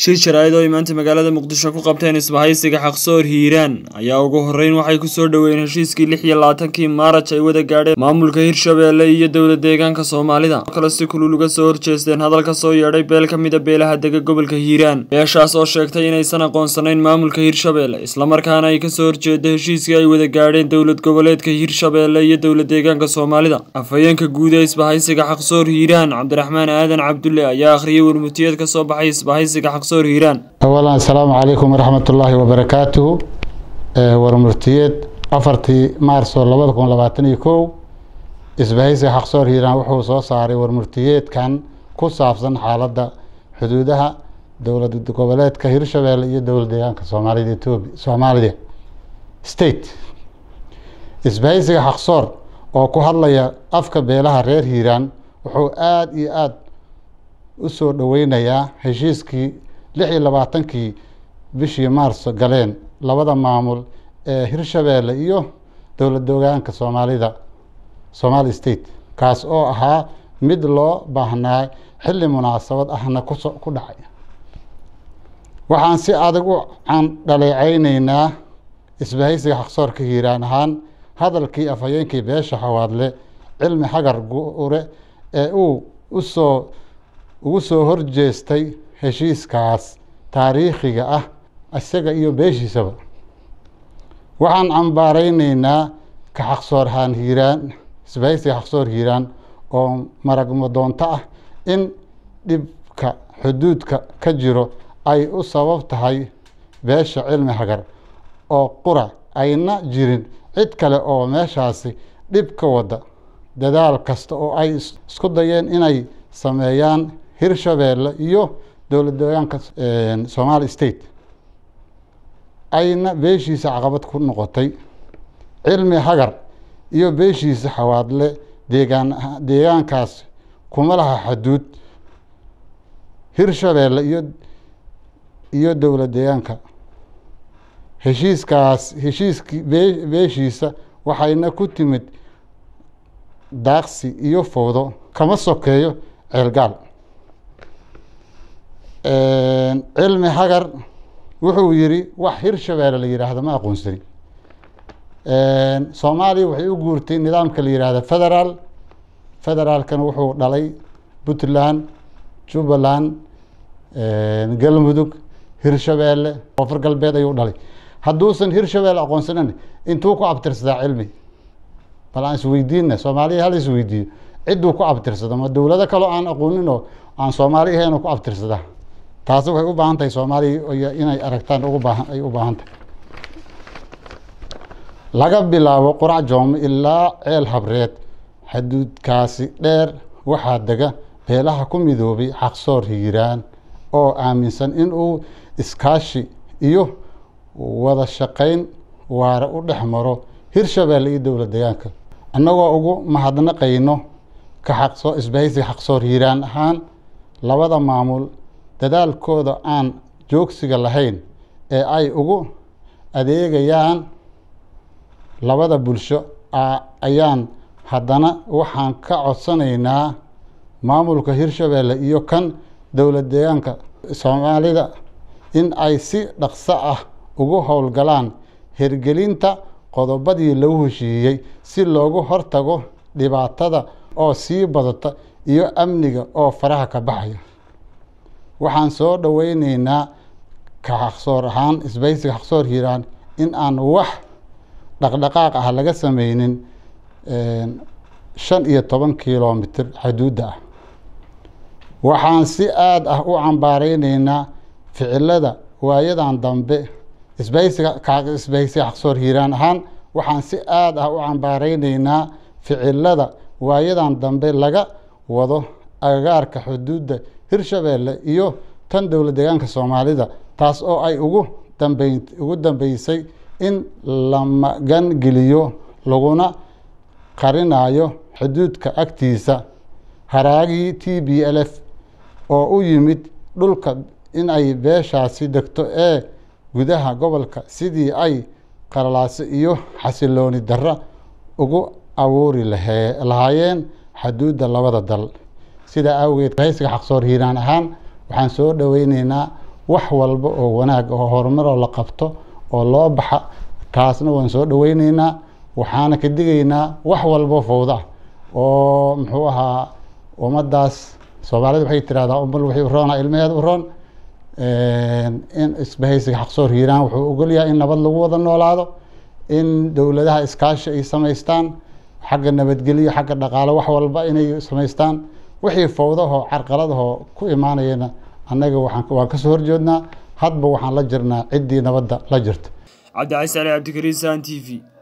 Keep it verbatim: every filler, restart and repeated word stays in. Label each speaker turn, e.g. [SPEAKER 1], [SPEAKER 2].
[SPEAKER 1] shir jaraa'id oo maanta magaalada Muqdisho ku qabteen isbahaysiga Xaqsoor Hiiraan ayaa ugu horeyn waxay ku soo dhaweeyeen heshiiskii lix iyo labaatan-kii Maarch ay wada gaadheen maamulka Hirshabeelle iyo dowladda deegaanka Soomaalida kala si kulul uga soo horjeesteen hadalka soo yeedhay beel ka mid ah beelaha dega gobolka Hiiraan beeshaas oo sheegtay inaysan aqoonsanayn maamulka Hirshabeelle isla markaana ay ka soo horjeedeen heshiiskii ay wada gaadheen dowlad goboleedka Hirshabeelle iyo dowladda deegaanka Soomaalida afhayeenka guud ee isbahaysiga Xaqsoor Hiiraan Cabdiraxmaan Aadan Cabdulle ayaa akhriyay warmutiyad ka soo baxay isbahaysiga Xaqsoor Hiiraan.
[SPEAKER 2] أولا السلام عليكم ورحمة الله وبركاته ورمرتيد أفرتي مارس لبضكم لباتني كو إسبهيسي حقصور هيران وحو صاري ورمرتيد كان كصافصن حالة حدودها دولة القبلات كهيرشبيل iyo dowlad deegaanka Soomaalida Itoobiya Soomaalida state isbahaysiga Xaqsoor oo ku hadlaya afka beelaha reer Hiiraan wuxuu aad iyo aad u soo dhaweynayaa heshiiskii lix iyo labaatan-kii bishii Maarso galeen labada maamul ee Hirshabeelle iyo dowlad deegaanka Soomaalida Somali state kaas oo ahaa mid loo baahnaa xilli munaasabad ahna ku ku dhacay waxaan si adag u aan dhaleecaynaynaa isbahaysiga Xaqsoorka Hiiraan ahaan hadalkii afhayeenkii beesha Xawaadle cilmi xagar guure ee uu u soo ugu soo horjeestay heshiiskaas taariikhiga ah isaga iyo beeshiisaba waxaan cambaaraynaynaa ka Xaqsoor haan Hiiraan isbahaysiga Xaqsoor Hiiraan oo maragmo doonta ah in dhibka xuduudka ka jiro ay u sabab tahay beesha cilmi xagar oo qura ayna jirin cid kale oo meeshaasi dhib ka wada dadaal kasta oo ay isku dayeen inay sameeyaan Hirshabeelle iyo dowlad deegaanka Somali state ayna beeshiisa caqabad ku noqotay cilmi xagar iyo beeshiisa Xawaadle deegaan deegaankaas kuma laha xuduud Hirshabeelle iyo iyo dowlad deegaanka heshiiskaas heshiiskii beeshiisa waxayna ku timid daaqsi iyo fowdo kama sokeeyo ceelgaal cilmi xagar wuxuu yiri wax Hirshabeelle la yiraahdo ma aqoonsani Soomaaliya waxay u guurtay nidaamka la yiraahdo federal federaalkan wuxuu dhalay Puntland Jubbaland Galmudug Hirshabeelle Koonfur Galbeed ayuu dhalay hadduusan Hirshabeelle aqoonsanan intuu ku abtirsadaa cilmi bal aan isweydiinna Soomaaliya hal isweydiiyo ciduu ku abtirsada ma dowlado kale aan aqoonin oo aan Soomaaliya ahayn ku abtirsada taas waxay u baahan tahay Soomaaliya inay aragtaan ugu baahan ay u baahan tahay laga bilaabo Qurac Joom ilaa Ceel Habreed xuduudkaasi dheer waxaa dega beelaha ku midoobay Xaqsoor Hiiraan oo aaminsan in uu iskaashi iyo wada shaqayn waara u dhexmaro Hirshabeelle iyo dowlad deegaanka annagoo ugu mahadnaqayno ka Xaqsoor isbahaysiga Xaqsoor Hiiraan ahaan labada maamul dadaalkooda aan joogsiga lahayn ee ay ugu adeegayaan labada bulsho ayaan haddana waxaan ka codsanaynaa maamulka Hirshabeelle iyo kan dowlad deegaanka Soomaalida in ay si dhaqso ah ugu howlgalaan hirgelinta qodobadii lagu heshiiyey si loogu hortago dhibaatada oo sii badata iyo amniga oo faraha ka baxaya waxaan soo dhaweynaynaa ka Xaqsoor ahaan isbahaysiga Xaqsoor Hiiraan in aan wax dhaqdhaqaaq ah laga sameynin shan iyo toban kiiloomitir xuduudda ah waxaan si aad ah u cambaaraynaynaa ficilada waayadan dambe isbahaysiga isbahaysiga Xaqsoor Hiiraan ahaan waxaan si aad ah u cambaaraynaynaa ficilada waayadan dambe laga wado agagaarka xuduudda Hirshabeelle iyo tan dowlad deegaanka Soomaalida taas oo ay ugu dambeyn ugu dambeysay in la magan geliyo laguna qarinayo xuduudka agtiisa haraagii T B L F oo u yimid dhulka in ay beeshaasi degto ee gudaha gobolka sidii ay qaralaase iyo xasilooni darro ugu abuuri lahaayeen xuduudda labada dal sida awgeed isbahaysiga Xaqsoor Hiiraan ahaan waxaan soo dhaweynaynaa wax walba oo wanaag oo horumar oo la qabto oo loo baxa taasna waan soo dhaweynaynaa waxaana ka digaynaa wax walba fowda oo muxuu ahaa ummadaas Soomaalidu waxay tiraahdaa umbal wixii roona ilmaheed u roon in isbahaysiga Xaqsoor Hiiraan wuxuu ogol yahay in nabad lagu wada noolaado in dawladaha iskaashi ay sameystaan xagga nabadgelyo xagga dhaqaale wax walba inay sameystaan wixii fowdaha carqaladaha ku imaanayna annaga waxaan waan ka soo horjeednaa hadba waxaan la jirnaa cidii nabadda la jirto
[SPEAKER 1] Cabdi Cali Abdikariin T V